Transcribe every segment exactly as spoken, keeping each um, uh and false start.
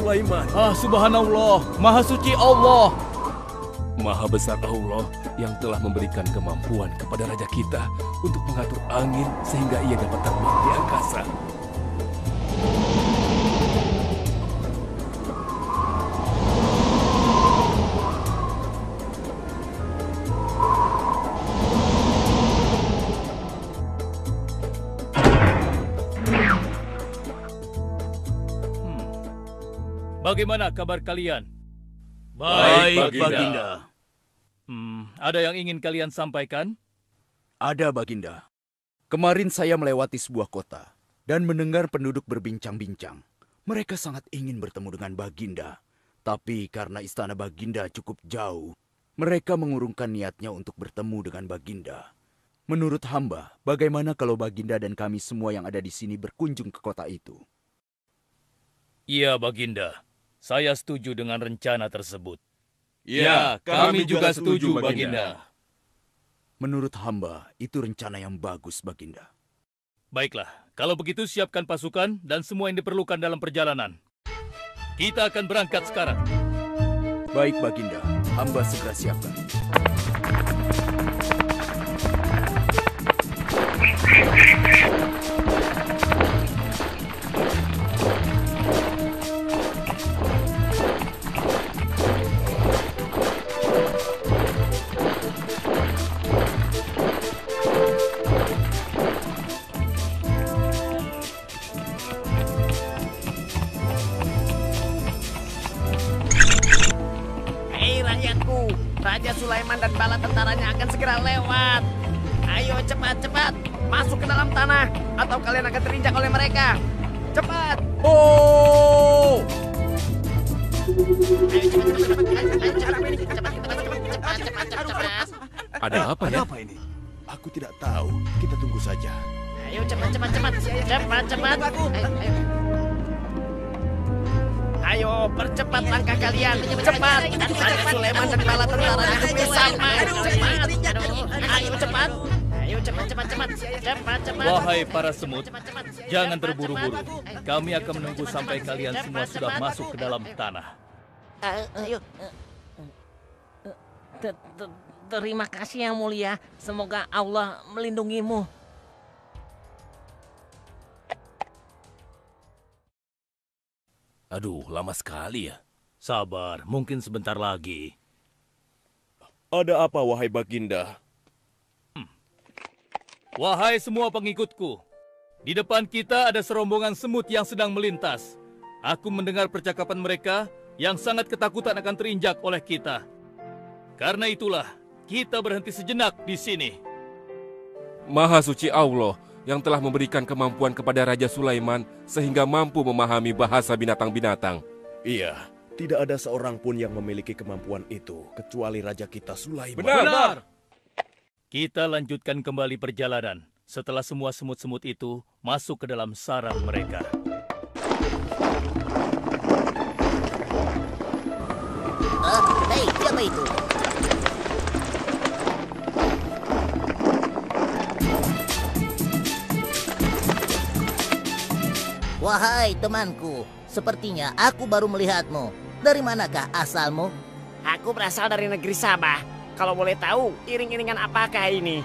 Sulaiman. Ah, subhanallah, maha suci Allah. Maha besar Allah yang telah memberikan kemampuan kepada raja kita untuk mengatur angin sehingga ia dapat terbang di angkasa. Bagaimana kabar kalian? Baik, Baginda. Baginda. Hmm, ada yang ingin kalian sampaikan? Ada, Baginda. Kemarin saya melewati sebuah kota dan mendengar penduduk berbincang-bincang. Mereka sangat ingin bertemu dengan Baginda. Tapi karena istana Baginda cukup jauh, mereka mengurungkan niatnya untuk bertemu dengan Baginda. Menurut hamba, bagaimana kalau Baginda dan kami semua yang ada di sini berkunjung ke kota itu? Iya, Baginda. Saya setuju dengan rencana tersebut. Ya, kami juga setuju, Baginda. Menurut hamba, itu rencana yang bagus, Baginda. Baiklah, kalau begitu siapkan pasukan dan semua yang diperlukan dalam perjalanan. Kita akan berangkat sekarang. Baik, Baginda. Hamba segera siapkan. Raja Sulaiman dan bala tentaranya akan segera lewat. Ayo cepat-cepat masuk ke dalam tanah atau kalian akan terinjak oleh mereka. Cepat. Oh! Ada apa Ada ya? apa ini? Aku tidak tahu. Kita tunggu saja. Ayo cepat-cepat cepat. Cepat-cepat. Ayo, ayo. Ayo, percepat langkah kalian. Cepat. Raja Sulaiman dan bala tentaranya bersama. Cepat. Ayo cepat. Ayo cepat cepat cepat. Cepat cepat. Wahai para semut, jangan terburu-buru. Kami akan menunggu sampai kalian semua sudah masuk ke dalam tanah. Ayo. Terima kasih yang mulia. Semoga Allah melindungimu. Aduh, lama sekali ya. Sabar, mungkin sebentar lagi. Ada apa, wahai Baginda? Wahai semua pengikutku, di depan kita ada serombongan semut yang sedang melintas. Aku mendengar percakapan mereka yang sangat ketakutan akan terinjak oleh kita. Karena itulah, kita berhenti sejenak di sini. Maha suci Allah yang telah memberikan kemampuan kepada Raja Sulaiman sehingga mampu memahami bahasa binatang-binatang. Iya, tidak ada seorang pun yang memiliki kemampuan itu kecuali raja kita Sulaiman. Benar. Kita lanjutkan kembali perjalanan setelah semua semut-semut itu masuk ke dalam sarang mereka. Oh, hei, siapa itu? Wahai temanku, sepertinya aku baru melihatmu. Dari manakah asalmu? Aku berasal dari negeri Sabah. Kalau boleh tahu, iring-iringan apakah ini?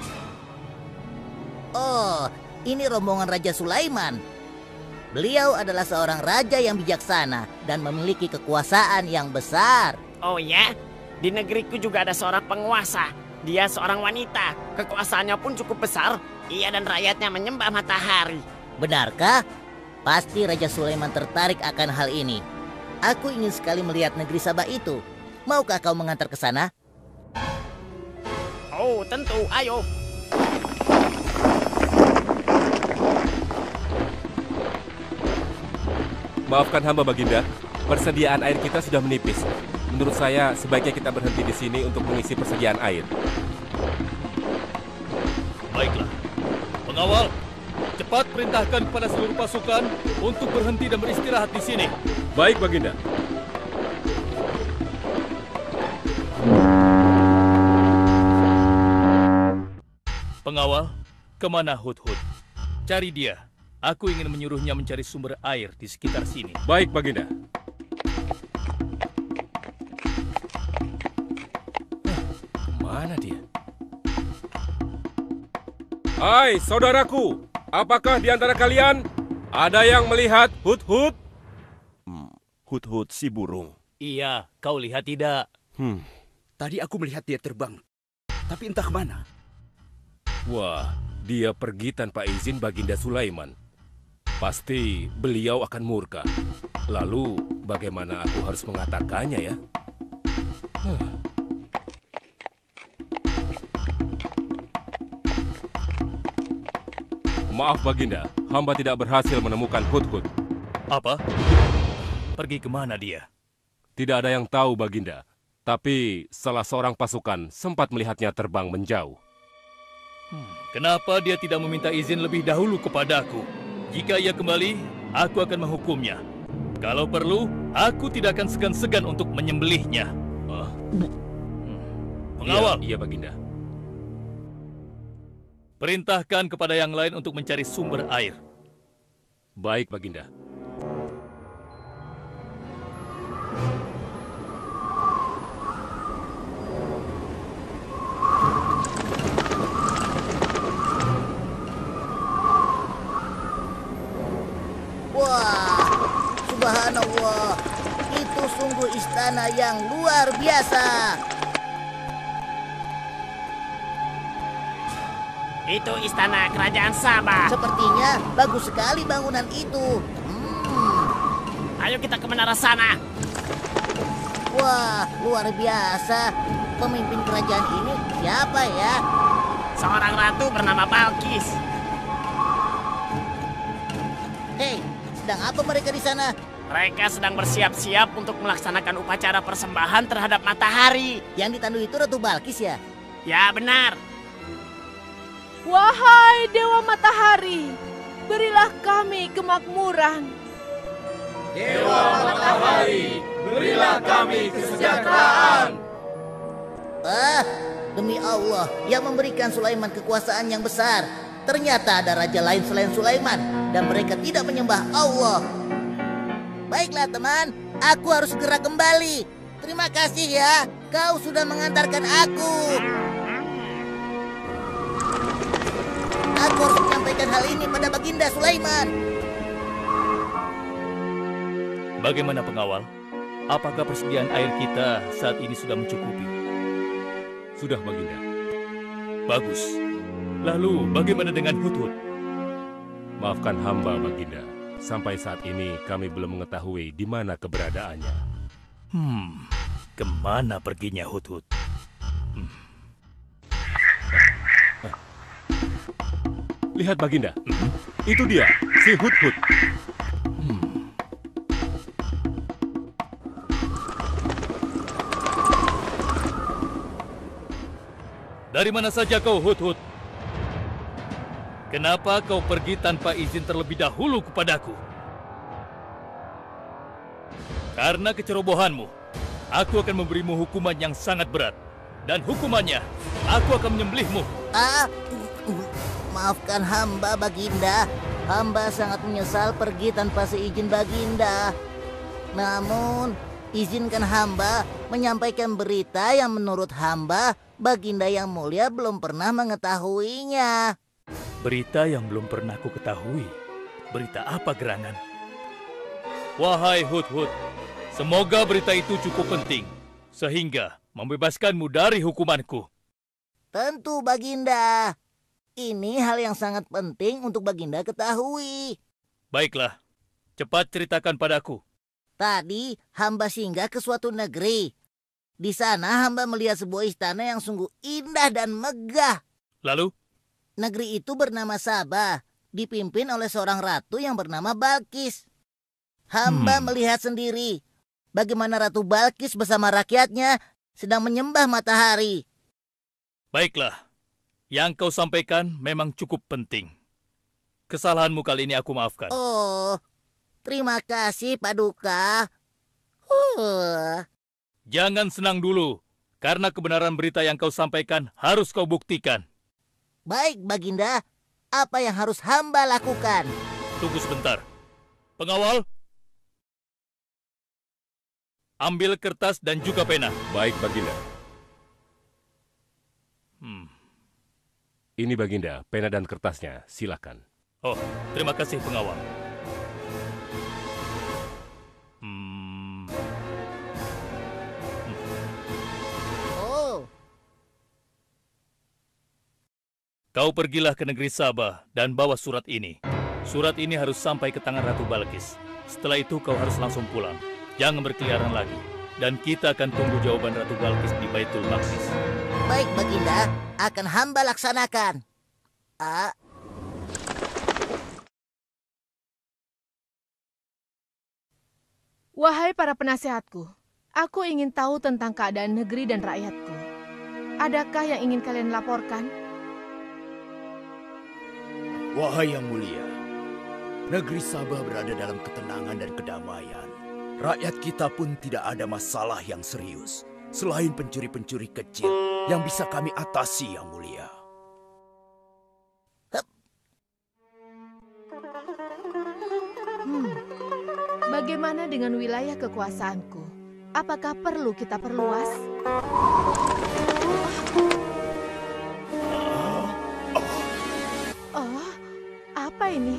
Oh, ini rombongan Raja Sulaiman. Beliau adalah seorang raja yang bijaksana dan memiliki kekuasaan yang besar. Oh ya? Di negeriku juga ada seorang penguasa. Dia seorang wanita. Kekuasaannya pun cukup besar. Ia dan rakyatnya menyembah matahari. Benarkah? Pasti Raja Sulaiman tertarik akan hal ini. Aku ingin sekali melihat negeri Sabah itu. Maukah kau mengantar ke sana? Oh, tentu. Ayo. Maafkan hamba, Baginda. Persediaan air kita sudah menipis. Menurut saya, sebaiknya kita berhenti di sini untuk mengisi persediaan air. Baiklah. Pengawal, cepat perintahkan kepada seluruh pasukan untuk berhenti dan beristirahat di sini. Baik, Baginda. Pengawal, kemana Hudhud? Cari dia. Aku ingin menyuruhnya mencari sumber air di sekitar sini. Baik, Baginda. Hai saudaraku, apakah di antara kalian ada yang melihat Hut-Hut? Hmm, Hut-Hut si burung. Iya, kau lihat tidak? Hmm, tadi aku melihat dia terbang, tapi entah kemana. Wah, dia pergi tanpa izin Baginda Sulaiman. Pasti beliau akan murka. Lalu, bagaimana aku harus mengatakannya ya? Huh. Maaf Baginda, hamba tidak berhasil menemukan Hut-Hut. Apa? Pergi kemana dia? Tidak ada yang tahu Baginda, tapi salah seorang pasukan sempat melihatnya terbang menjauh. Hmm, kenapa dia tidak meminta izin lebih dahulu kepadaku? Jika ia kembali, aku akan menghukumnya. Kalau perlu, aku tidak akan segan-segan untuk menyembelihnya. Ah. Hmm. Pengawal, Iya, iya Baginda. perintahkan kepada yang lain untuk mencari sumber air. Baik Baginda. Wah, subhanallah. Itu sungguh istana yang luar biasa. Itu istana kerajaan Sabah. Sepertinya bagus sekali bangunan itu. Hmm. Ayo kita ke menara sana. Wah, luar biasa. Pemimpin kerajaan ini siapa ya? Seorang ratu bernama Balkis. Hei, sedang apa mereka di sana? Mereka sedang bersiap-siap untuk melaksanakan upacara persembahan terhadap matahari. Yang ditandu itu Ratu Balkis ya? Ya, benar. Wahai Dewa Matahari, berilah kami kemakmuran. Dewa Matahari, berilah kami kesejahteraan. Ah, demi Allah yang memberikan Sulaiman kekuasaan yang besar. Ternyata ada raja lain selain Sulaiman dan mereka tidak menyembah Allah. Baiklah teman, aku harus segera kembali. Terima kasih ya, kau sudah mengantarkan aku. Aku harus menyampaikan hal ini pada Baginda Sulaiman. Bagaimana pengawal? Apakah persediaan air kita saat ini sudah mencukupi? Sudah Baginda. Bagus. Lalu bagaimana dengan Hut-Hut? Maafkan hamba Baginda. Sampai saat ini kami belum mengetahui di mana keberadaannya. Hmm, kemana perginya Hut-Hut? Hmm. Lihat Baginda, hmm? Itu dia, si Hut-Hut. Hmm. Dari mana saja kau, Hut-Hut? Kenapa kau pergi tanpa izin terlebih dahulu kepadaku? Karena kecerobohanmu, aku akan memberimu hukuman yang sangat berat. Dan hukumannya, aku akan menyembelihmu. Ah, maafkan hamba Baginda. Hamba sangat menyesal pergi tanpa seizin Baginda. Namun, izinkan hamba menyampaikan berita yang menurut hamba Baginda yang mulia belum pernah mengetahuinya. Berita yang belum pernah ku ketahui. Berita apa gerangan? Wahai Hut-Hut, semoga berita itu cukup penting, sehingga membebaskanmu dari hukumanku. Tentu Baginda. Ini hal yang sangat penting untuk Baginda ketahui. Baiklah, cepat ceritakan padaku. Tadi hamba singgah ke suatu negeri. Di sana hamba melihat sebuah istana yang sungguh indah dan megah. Lalu? Negeri itu bernama Sabah, dipimpin oleh seorang ratu yang bernama Balkis. Hamba hmm. melihat sendiri bagaimana Ratu Balkis bersama rakyatnya sedang menyembah matahari. Baiklah, yang kau sampaikan memang cukup penting. Kesalahanmu kali ini aku maafkan. Oh, terima kasih Paduka. Uh. Jangan senang dulu, karena kebenaran berita yang kau sampaikan harus kau buktikan. Baik, Baginda. Apa yang harus hamba lakukan? Tunggu sebentar. Pengawal, ambil kertas dan juga pena. Baik, Baginda. Hmm. Ini Baginda, pena dan kertasnya, silakan. Oh, terima kasih pengawal. Hmm. Oh, Kau pergilah ke negeri Sabah dan bawa surat ini. Surat ini harus sampai ke tangan Ratu Balkis. Setelah itu kau harus langsung pulang. Jangan berkeliaran lagi. Dan kita akan tunggu jawaban Ratu Balkis di Baitul Maqdis. baik Baginda, akan hamba laksanakan. Ah, Wahai para penasehatku, aku ingin tahu tentang keadaan negeri dan rakyatku. Adakah yang ingin kalian laporkan? Wahai yang mulia, negeri Sabah berada dalam ketenangan dan kedamaian. Rakyat kita pun tidak ada masalah yang serius, selain pencuri-pencuri kecil yang bisa kami atasi, yang mulia. Hmm. Bagaimana dengan wilayah kekuasaanku? Apakah perlu kita perluas? Oh, apa ini?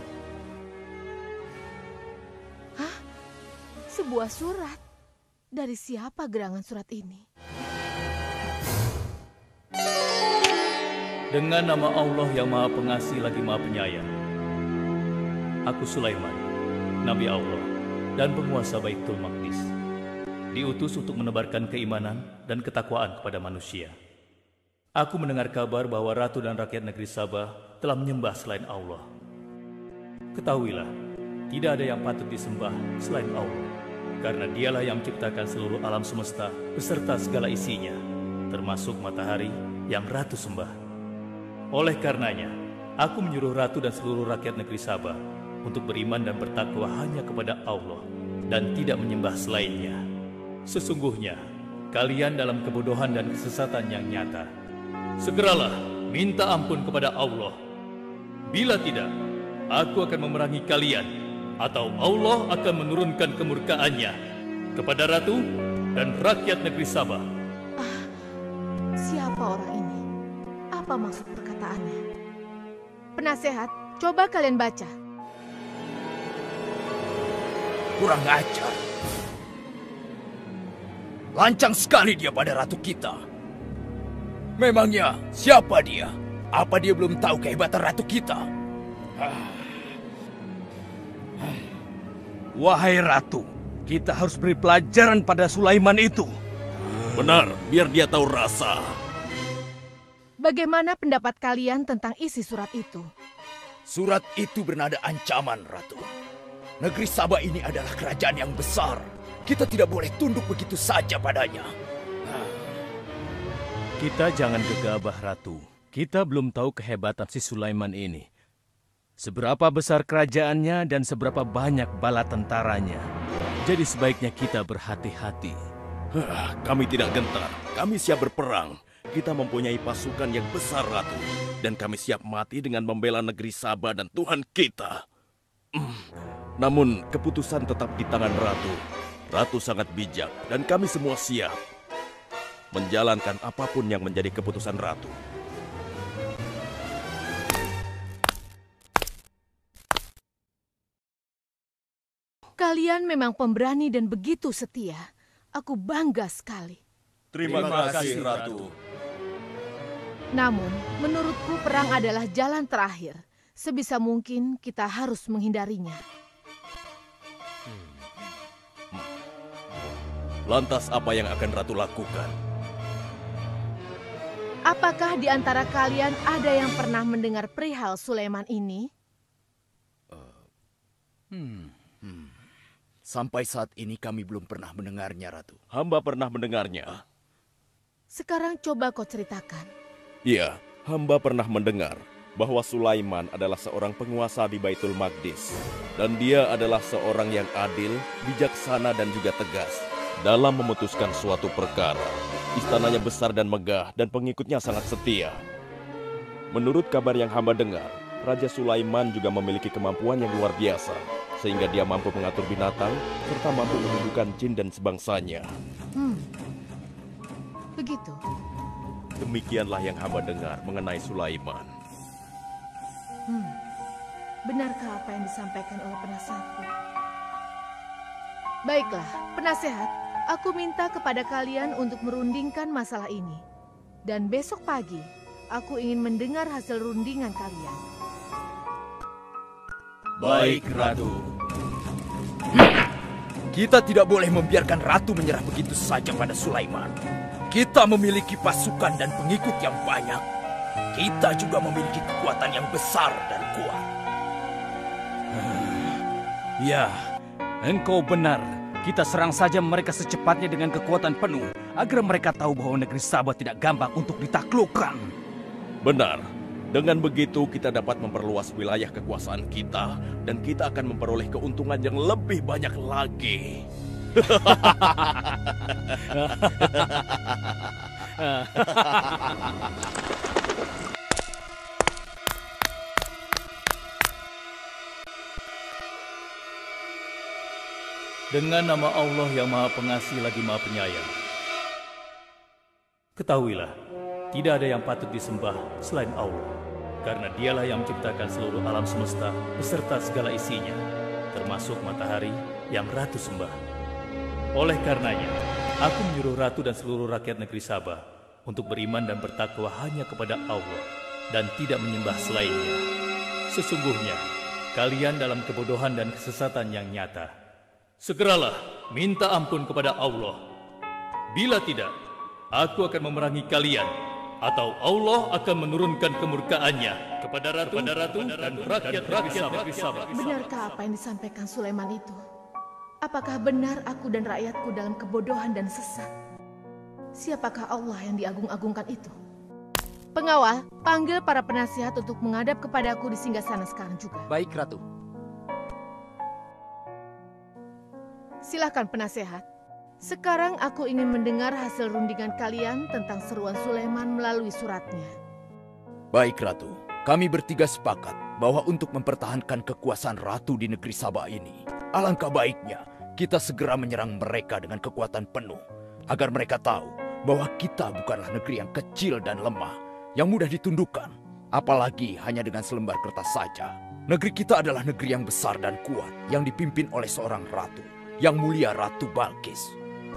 Hah? Sebuah surat. Dari siapa gerangan surat ini? Dengan nama Allah yang Maha Pengasih lagi Maha Penyayang. Aku Sulaiman, Nabi Allah dan penguasa Baitul Maqdis, diutus untuk menebarkan keimanan dan ketakwaan kepada manusia. Aku mendengar kabar bahwa ratu dan rakyat negeri Sabah telah menyembah selain Allah. Ketahuilah, tidak ada yang patut disembah selain Allah, karena dialah yang menciptakan seluruh alam semesta beserta segala isinya, termasuk matahari yang ratu sembah. Oleh karenanya, aku menyuruh ratu dan seluruh rakyat negeri Sabah untuk beriman dan bertakwa hanya kepada Allah dan tidak menyembah selainnya. Sesungguhnya, kalian dalam kebodohan dan kesesatan yang nyata. Segeralah minta ampun kepada Allah. Bila tidak, aku akan memerangi kalian, atau Allah akan menurunkan kemurkaannya kepada ratu dan rakyat negeri Sabah. Ah, siapa orang ini? Apa maksud perkataannya? Penasehat, coba kalian baca. Kurang ajar. Lancang sekali dia pada ratu kita. Memangnya siapa dia? Apa dia belum tahu kehebatan ratu kita? Wahai ratu, kita harus beri pelajaran pada Sulaiman itu. Benar, biar dia tahu rasa. Bagaimana pendapat kalian tentang isi surat itu? Surat itu bernada ancaman, Ratu. Negeri Sabah ini adalah kerajaan yang besar. Kita tidak boleh tunduk begitu saja padanya. Kita jangan gegabah, Ratu. Kita belum tahu kehebatan si Sulaiman ini. Seberapa besar kerajaannya dan seberapa banyak bala tentaranya. Jadi sebaiknya kita berhati-hati. Kami tidak gentar. Kami siap berperang. Kita mempunyai pasukan yang besar, Ratu. Dan kami siap mati dengan membela negeri Sabah dan Tuhan kita. Namun, keputusan tetap di tangan Ratu. Ratu sangat bijak, dan kami semua siap menjalankan apapun yang menjadi keputusan Ratu. Kalian memang pemberani dan begitu setia. Aku bangga sekali. Terima, Terima kasih, kasih, Ratu. Namun, menurutku perang adalah jalan terakhir. Sebisa mungkin kita harus menghindarinya. Lantas apa yang akan Ratu lakukan? Apakah di antara kalian ada yang pernah mendengar perihal Sulaiman ini? Hmm, hmm. Sampai saat ini kami belum pernah mendengarnya, Ratu. Hamba pernah mendengarnya. Sekarang coba kau ceritakan. Iya, hamba pernah mendengar bahwa Sulaiman adalah seorang penguasa di Baitul Maqdis. Dan dia adalah seorang yang adil, bijaksana dan juga tegas dalam memutuskan suatu perkara. Istananya besar dan megah dan pengikutnya sangat setia. Menurut kabar yang hamba dengar, Raja Sulaiman juga memiliki kemampuan yang luar biasa, sehingga dia mampu mengatur binatang serta mampu menundukkan jin dan sebangsanya. Hmm, begitu. Demikianlah yang hamba dengar mengenai Sulaiman. Hmm, benarkah apa yang disampaikan oleh penasehatku? Baiklah, penasehat, aku minta kepada kalian untuk merundingkan masalah ini. Dan besok pagi, aku ingin mendengar hasil rundingan kalian. Baik, Ratu. Kita tidak boleh membiarkan Ratu menyerah begitu saja pada Sulaiman. Kita memiliki pasukan dan pengikut yang banyak. Kita juga memiliki kekuatan yang besar dan kuat. Ya, engkau benar. Kita serang saja mereka secepatnya dengan kekuatan penuh, agar mereka tahu bahwa negeri Sabah tidak gampang untuk ditaklukkan. Benar. Dengan begitu kita dapat memperluas wilayah kekuasaan kita, dan kita akan memperoleh keuntungan yang lebih banyak lagi. Dengan nama Allah yang Maha Pengasih lagi Maha Penyayang. Ketahuilah, tidak ada yang patut disembah selain Allah. Karena dialah yang menciptakan seluruh alam semesta beserta segala isinya, termasuk matahari yang Ratu sembah. Oleh karenanya, aku menyuruh Ratu dan seluruh rakyat negeri Sabah untuk beriman dan bertakwa hanya kepada Allah dan tidak menyembah selainnya. Sesungguhnya, kalian dalam kebodohan dan kesesatan yang nyata. Segeralah minta ampun kepada Allah. Bila tidak, aku akan memerangi kalian, atau Allah akan menurunkan kemurkaannya kepada Ratu, kepada Ratu dan rakyat-rakyat negeri Sabah. Benarkah apa yang disampaikan Sulaiman itu? Apakah benar aku dan rakyatku dalam kebodohan dan sesat? Siapakah Allah yang diagung-agungkan itu? Pengawal, panggil para penasihat untuk menghadap kepadaku di singgasana sekarang juga. Baik, Ratu. Silakan penasehat. Sekarang aku ingin mendengar hasil rundingan kalian tentang seruan Sulaiman melalui suratnya. Baik, Ratu. Kami bertiga sepakat bahwa untuk mempertahankan kekuasaan Ratu di negeri Sabah ini, alangkah baiknya kita segera menyerang mereka dengan kekuatan penuh, agar mereka tahu bahwa kita bukanlah negeri yang kecil dan lemah, yang mudah ditundukkan, apalagi hanya dengan selembar kertas saja. Negeri kita adalah negeri yang besar dan kuat, yang dipimpin oleh seorang ratu, yang mulia Ratu Balkis.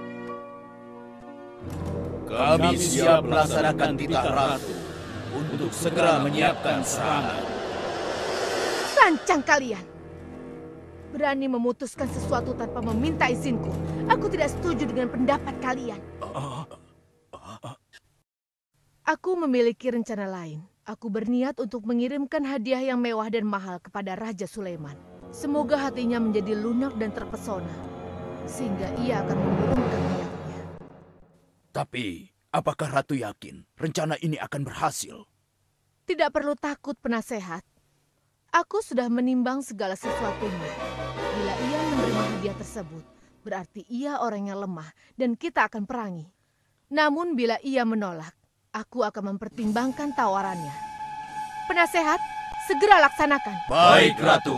Kami siap melaksanakan titah Ratu untuk segera menyiapkan serangan. Sancang kalian! Berani memutuskan sesuatu tanpa meminta izinku. Aku tidak setuju dengan pendapat kalian. Aku memiliki rencana lain. Aku berniat untuk mengirimkan hadiah yang mewah dan mahal kepada Raja Sulaiman. Semoga hatinya menjadi lunak dan terpesona, sehingga ia akan menurunkan niatnya. Tapi, apakah Ratu yakin rencana ini akan berhasil? Tidak perlu takut, penasehat. Aku sudah menimbang segala sesuatunya. Bila ia menerima hadiah tersebut, berarti ia orang yang lemah dan kita akan perangi. Namun bila ia menolak, aku akan mempertimbangkan tawarannya. Penasehat, segera laksanakan. Baik, Ratu.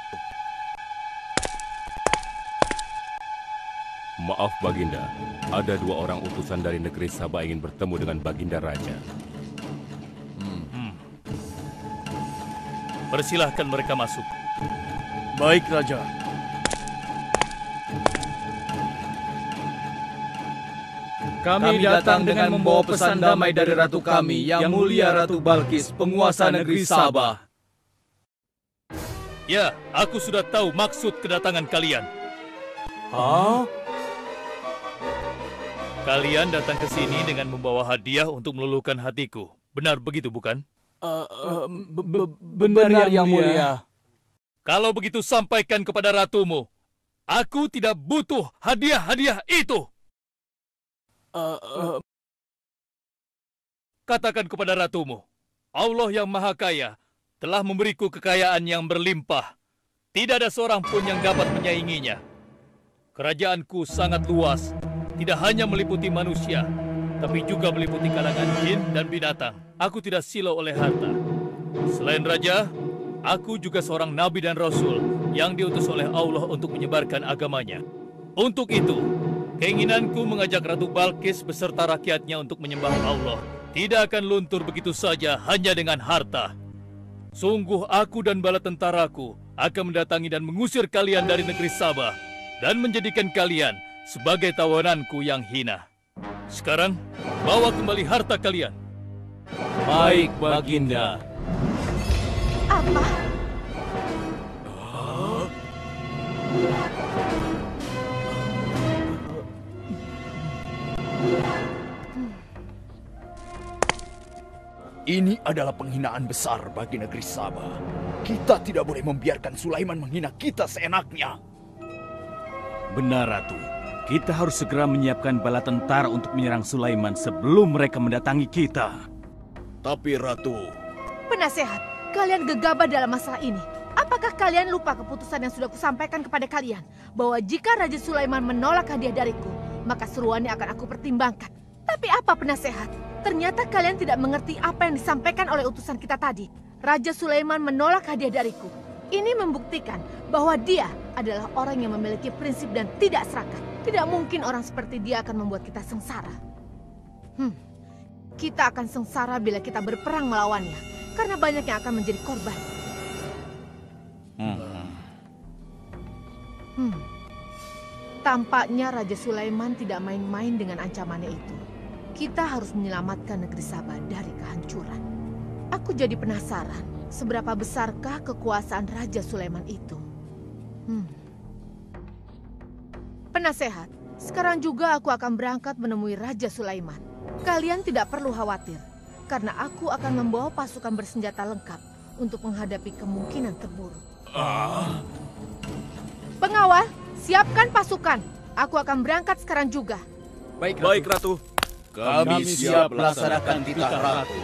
Maaf, Baginda. Ada dua orang utusan dari negeri Sabah ingin bertemu dengan Baginda Raja. Hmm. Hmm. Persilahkan mereka masuk. Baik, Raja. Kami datang dengan membawa pesan damai dari Ratu kami, Yang Mulia Ratu Balkis, penguasa negeri Sabah. Ya, aku sudah tahu maksud kedatangan kalian. Hah? Kalian datang ke sini dengan membawa hadiah untuk meluluhkan hatiku. Benar begitu, bukan? Uh, uh, benar, Yang Mulia. Kalau begitu sampaikan kepada ratumu. Aku tidak butuh hadiah-hadiah itu. Uh, uh, Katakan kepada ratumu, Allah yang Maha Kaya telah memberiku kekayaan yang berlimpah. Tidak ada seorang pun yang dapat menyainginya. Kerajaanku sangat luas, tidak hanya meliputi manusia, tapi juga meliputi kalangan jin dan binatang. Aku tidak silau oleh harta. Selain raja, aku juga seorang nabi dan rasul yang diutus oleh Allah untuk menyebarkan agamanya. Untuk itu, keinginanku mengajak Ratu Balkis beserta rakyatnya untuk menyembah Allah tidak akan luntur begitu saja hanya dengan harta. Sungguh aku dan bala tentaraku akan mendatangi dan mengusir kalian dari negeri Sabah dan menjadikan kalian sebagai tawananku yang hina. Sekarang, bawa kembali harta kalian. Baik, Baginda. Apa? Ini adalah penghinaan besar bagi negeri Sabah. Kita tidak boleh membiarkan Sulaiman menghina kita seenaknya. Benar, Ratu. Kita harus segera menyiapkan bala tentara untuk menyerang Sulaiman sebelum mereka mendatangi kita. Tapi Ratu... Penasehat, kalian gegabah dalam masalah ini. Apakah kalian lupa keputusan yang sudah kusampaikan kepada kalian? Bahwa jika Raja Sulaiman menolak hadiah dariku, maka seruannya akan aku pertimbangkan. Tapi apa penasehat? Ternyata kalian tidak mengerti apa yang disampaikan oleh utusan kita tadi. Raja Sulaiman menolak hadiah dariku. Ini membuktikan bahwa dia adalah orang yang memiliki prinsip dan tidak serakah. Tidak mungkin orang seperti dia akan membuat kita sengsara. Hmm, kita akan sengsara bila kita berperang melawannya, karena banyak yang akan menjadi korban. Hmm. Hmm. Tampaknya Raja Sulaiman tidak main-main dengan ancamannya itu. Kita harus menyelamatkan negeri Sabah dari kehancuran. Aku jadi penasaran, seberapa besarkah kekuasaan Raja Sulaiman itu? Hmm. Penasehat, sekarang juga aku akan berangkat menemui Raja Sulaiman. Kalian tidak perlu khawatir, karena aku akan membawa pasukan bersenjata lengkap untuk menghadapi kemungkinan terburuk. Ah. Pengawal, siapkan pasukan. Aku akan berangkat sekarang juga. Baik, Ratu. Baik, Ratu. Kami siap melaksanakan titah Ratu.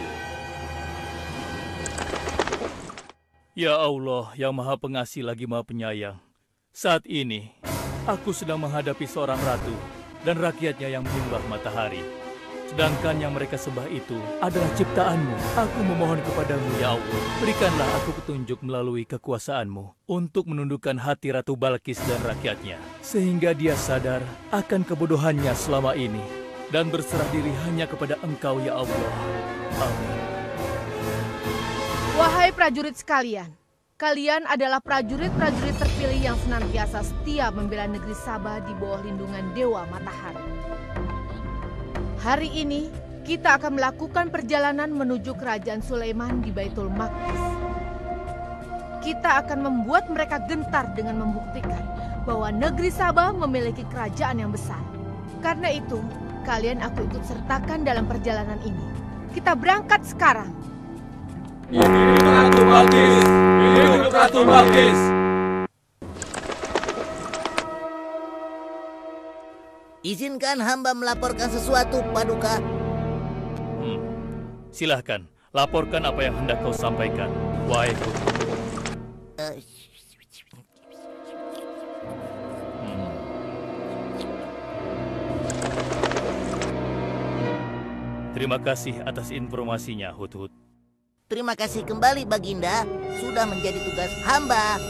Ya Allah, yang Maha Pengasih lagi Maha Penyayang. Saat ini, aku sedang menghadapi seorang ratu dan rakyatnya yang menyembah matahari. Sedangkan yang mereka sembah itu adalah ciptaanmu. Aku memohon kepadamu, ya Allah, berikanlah aku petunjuk melalui kekuasaanmu untuk menundukkan hati Ratu Balkis dan rakyatnya, sehingga dia sadar akan kebodohannya selama ini dan berserah diri hanya kepada Engkau, ya Allah. Amin. Wahai prajurit sekalian, kalian adalah prajurit-prajurit terpilih yang senantiasa setia membela negeri Sabah di bawah lindungan Dewa Matahari. Hari ini, kita akan melakukan perjalanan menuju kerajaan Sulaiman di Baitul Maqdis. Kita akan membuat mereka gentar dengan membuktikan bahwa negeri Sabah memiliki kerajaan yang besar. Karena itu, kalian aku ikut sertakan dalam perjalanan ini. Kita berangkat sekarang. Hidup Ratu Balkis! Hidup Ratu Balkis! Izinkan hamba melaporkan sesuatu, Paduka. Hmm. Silahkan, laporkan apa yang hendak kau sampaikan, wahai Putu. Uh, Hmm. Terima kasih atas informasinya, Hudhud. terima kasih kembali, Baginda. Sudah menjadi tugas hamba.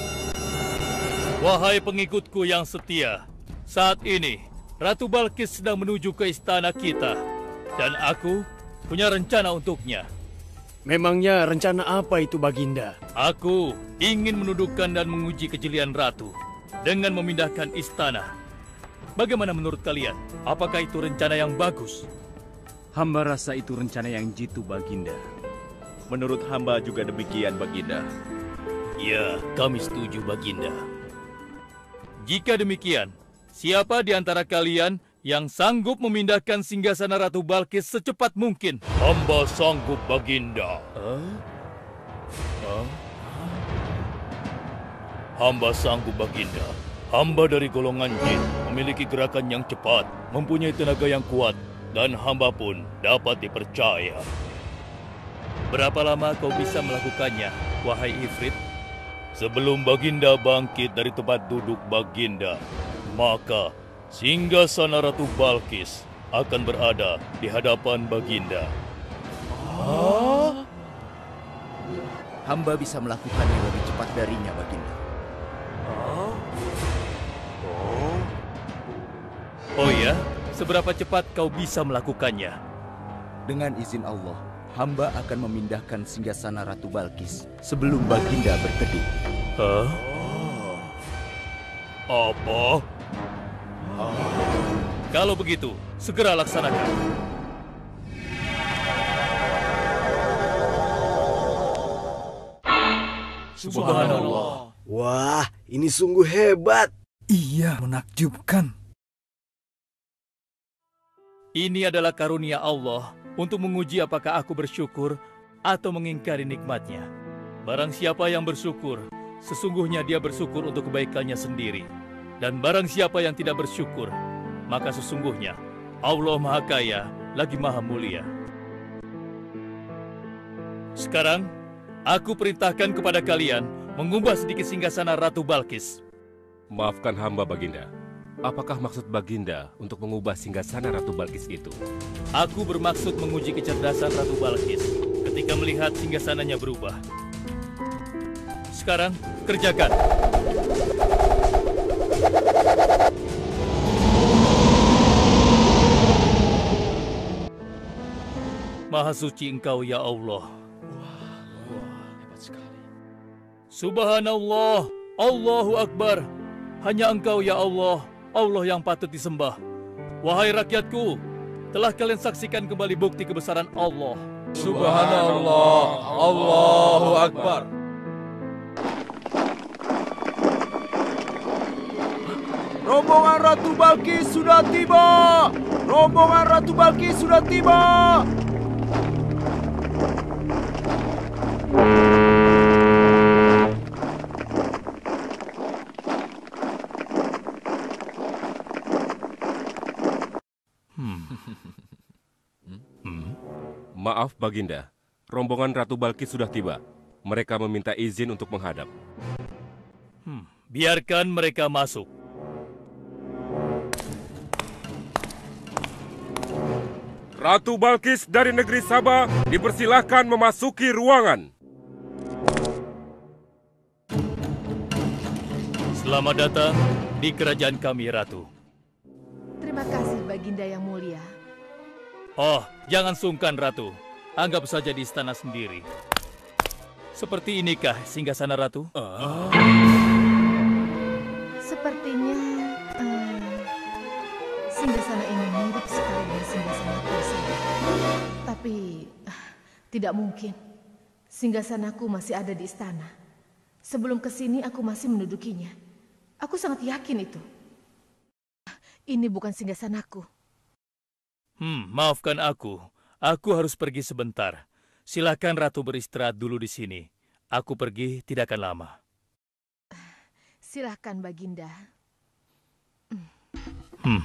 Wahai pengikutku yang setia, saat ini Ratu Balkis sedang menuju ke istana kita, dan aku punya rencana untuknya. Memangnya rencana apa itu, Baginda? Aku ingin menundukkan dan menguji kejelian Ratu dengan memindahkan istana. Bagaimana menurut kalian? Apakah itu rencana yang bagus? Hamba rasa itu rencana yang jitu, Baginda. Menurut hamba juga demikian, Baginda. Ya, kami setuju, Baginda. Jika demikian, siapa di antara kalian yang sanggup memindahkan singgasana Ratu Balkis secepat mungkin? Hamba sanggup, Baginda. Huh? Huh? Hamba sanggup, Baginda. Hamba dari golongan jin, memiliki gerakan yang cepat, mempunyai tenaga yang kuat, dan hamba pun dapat dipercaya. Berapa lama kau bisa melakukannya, wahai Ifrit? Sebelum Baginda bangkit dari tempat duduk Baginda, maka singgasana Ratu Balkis akan berada di hadapan Baginda. Oh? Hamba bisa melakukannya lebih cepat darinya, Baginda. Oh? Oh? Oh ya? Seberapa cepat kau bisa melakukannya? Dengan izin Allah, hamba akan memindahkan singgasana Ratu Balkis sebelum Baginda berteduh. Hah? Apa? Kalau begitu, segera laksanakan. Subhanallah. Wah, ini sungguh hebat. Iya, menakjubkan. Ini adalah karunia Allah untuk menguji apakah aku bersyukur atau mengingkari nikmatnya. Barang siapa yang bersyukur, sesungguhnya dia bersyukur untuk kebaikannya sendiri. Dan barang siapa yang tidak bersyukur, maka sesungguhnya Allah Maha Kaya lagi Maha Mulia. Sekarang, aku perintahkan kepada kalian mengubah sedikit singgasana Ratu Balkis. Maafkan hamba, Baginda. Apakah maksud Baginda untuk mengubah singgasana Ratu Balkis itu? Aku bermaksud menguji kecerdasan Ratu Balkis ketika melihat singgasananya berubah. Sekarang, kerjakan. Maha suci Engkau, ya Allah. Wah, wah, hebat sekali. Subhanallah, Allahu Akbar. Hanya Engkau, ya Allah, Allah yang patut disembah. Wahai rakyatku, telah kalian saksikan kembali bukti kebesaran Allah. Subhanallah, Allahu Akbar. Rombongan Ratu Balkis sudah tiba! Rombongan Ratu Balkis sudah tiba! Maaf, Baginda. Rombongan Ratu Balkis sudah tiba. Mereka meminta izin untuk menghadap. Hmm, biarkan mereka masuk. Ratu Balkis dari negeri Sabah dipersilahkan memasuki ruangan. Selamat datang di kerajaan kami, Ratu. Terima kasih, Baginda yang mulia. Oh, jangan sungkan, Ratu. Anggap saja di istana sendiri. Seperti inikah singgasana Ratu? Uh. Sepertinya uh, singgasana ini mirip sekali dengan singgasanaku. Tapi uh, tidak mungkin. Singgasanaku masih ada di istana. Sebelum kesini aku masih mendudukinya. Aku sangat yakin itu. Ini bukan singgasanaku. Hmm, maafkan aku. Aku harus pergi sebentar. Silakan Ratu beristirahat dulu di sini. Aku pergi tidak akan lama. Silakan, Baginda. Hmm.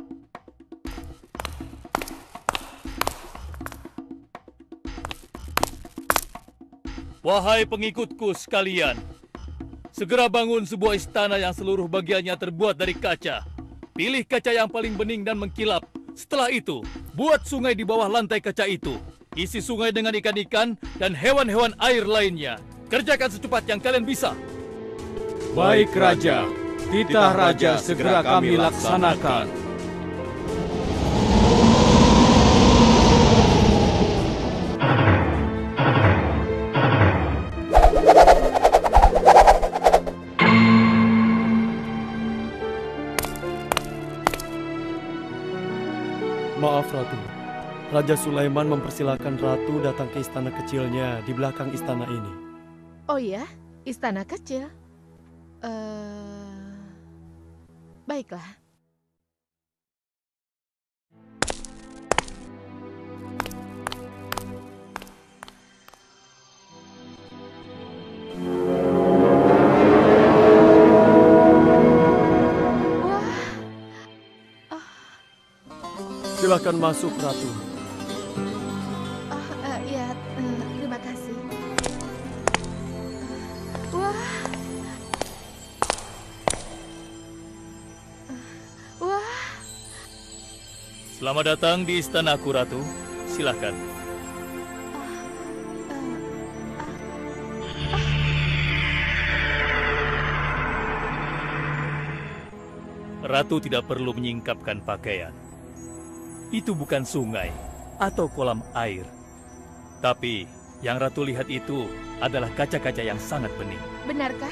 Wahai pengikutku sekalian, segera bangun sebuah istana yang seluruh bagiannya terbuat dari kaca. Pilih kaca yang paling bening dan mengkilap. Setelah itu, buat sungai di bawah lantai kaca itu. Isi sungai dengan ikan-ikan dan hewan-hewan air lainnya. Kerjakan secepat yang kalian bisa. Baik, Raja. Titah Raja segera kami laksanakan. Maaf, Ratu. Raja Sulaiman mempersilahkan Ratu datang ke istana kecilnya di belakang istana ini. Oh ya, istana kecil? Uh, baiklah. Silakan masuk, Ratu. Oh, uh, ya, uh, terima kasih. Uh, wah. Uh, wah. Selamat datang di istanaku, Ratu. Silakan. Ratu tidak perlu menyingkapkan pakaian. Itu bukan sungai. atau kolam air. Tapi yang Ratu lihat itu adalah kaca-kaca yang sangat bening. Benarkah?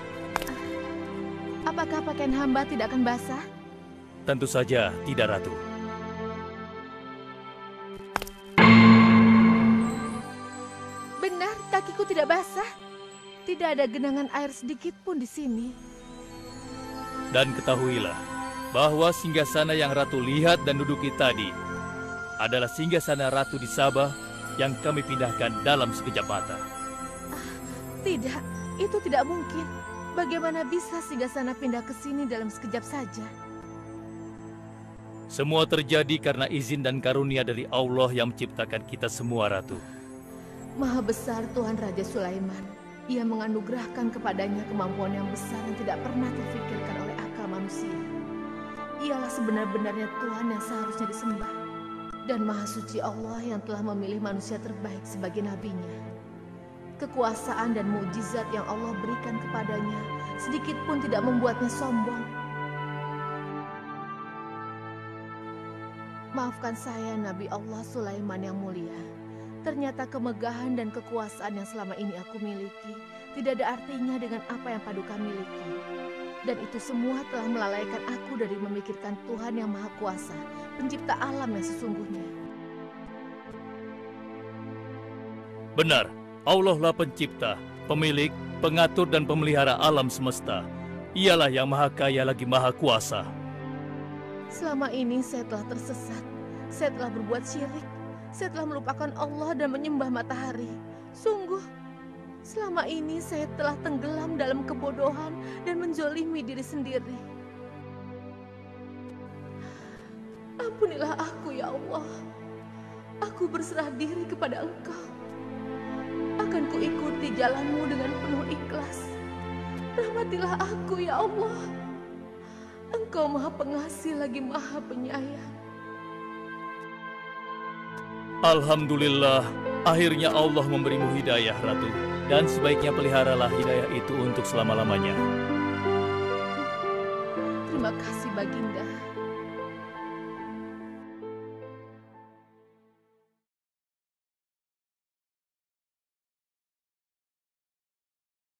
Apakah pakaian hamba tidak akan basah? Tentu saja tidak, Ratu. Benar, kakiku tidak basah. Tidak ada genangan air sedikit pun di sini. Dan ketahuilah bahwa singgasana yang Ratu lihat dan duduki tadi adalah singgasana Ratu di Sabah yang kami pindahkan dalam sekejap mata. Ah, tidak, itu tidak mungkin. Bagaimana bisa singgasana pindah ke sini dalam sekejap saja? Semua terjadi karena izin dan karunia dari Allah yang menciptakan kita semua, Ratu. Maha besar Tuhan Raja Sulaiman. Ia menganugerahkan kepadanya kemampuan yang besar yang tidak pernah terfikirkan oleh akal manusia. Ialah sebenar-benarnya Tuhan yang seharusnya disembah. Dan Maha Suci Allah yang telah memilih manusia terbaik sebagai nabinya. Kekuasaan dan mukjizat yang Allah berikan kepadanya sedikit pun tidak membuatnya sombong. Maafkan saya, Nabi Allah Sulaiman yang mulia. Ternyata kemegahan dan kekuasaan yang selama ini aku miliki tidak ada artinya dengan apa yang Paduka miliki. Dan itu semua telah melalaikan aku dari memikirkan Tuhan yang Maha Kuasa, pencipta alam yang sesungguhnya. Benar, Allah lah pencipta, pemilik, pengatur dan pemelihara alam semesta. Ialah yang Maha Kaya lagi Maha Kuasa. Selama ini saya telah tersesat, saya telah berbuat syirik, saya telah melupakan Allah dan menyembah matahari. Sungguh, selama ini saya telah tenggelam dalam kebodohan dan menzolimi diri sendiri. Ampunilah aku ya Allah. Aku berserah diri kepada Engkau. Akan kuikuti jalanmu dengan penuh ikhlas. Rahmatilah aku ya Allah. Engkau Maha Pengasih lagi Maha Penyayang. Alhamdulillah, akhirnya Allah memberimu hidayah, Ratu. Dan sebaiknya peliharalah hidayah itu untuk selama-lamanya. Terima kasih, Baginda.